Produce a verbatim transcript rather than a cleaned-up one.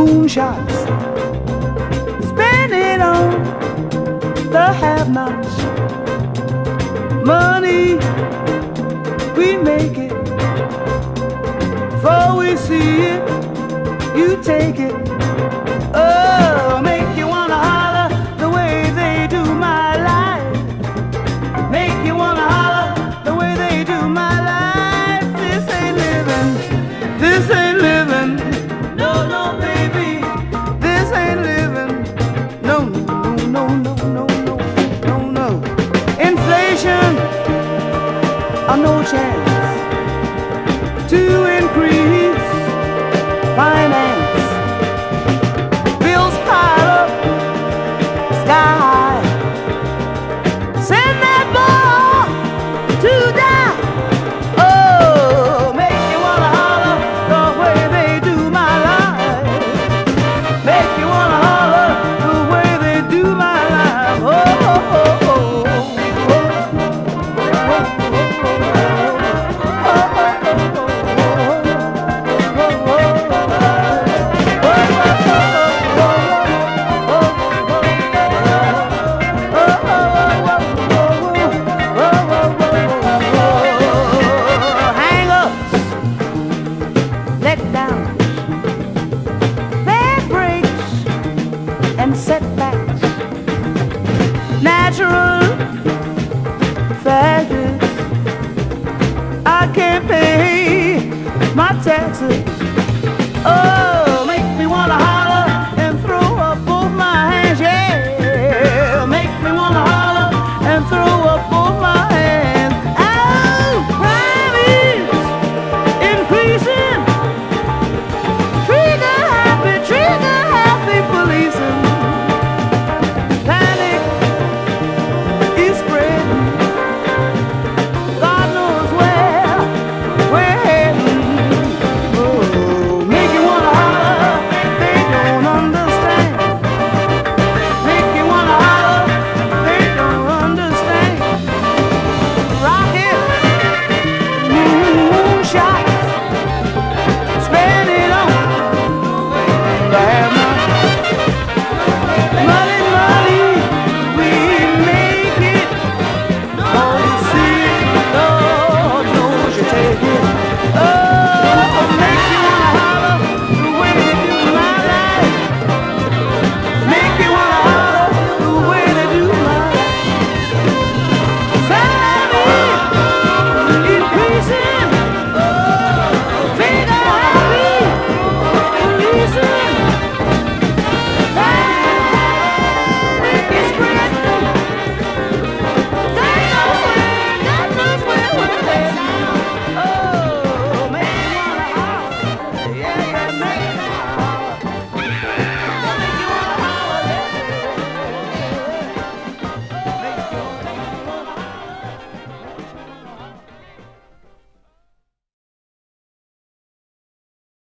moonshots, spend it on the have-nots. Money, we make it, before we see it, you take it. Oh, make you wanna holler the way they do my life. Make you wanna holler the way they do my life. This ain't living, this ain't living. No, no, baby, this ain't living. No, no, no, no, no, no, no, no. Inflation, or no chance.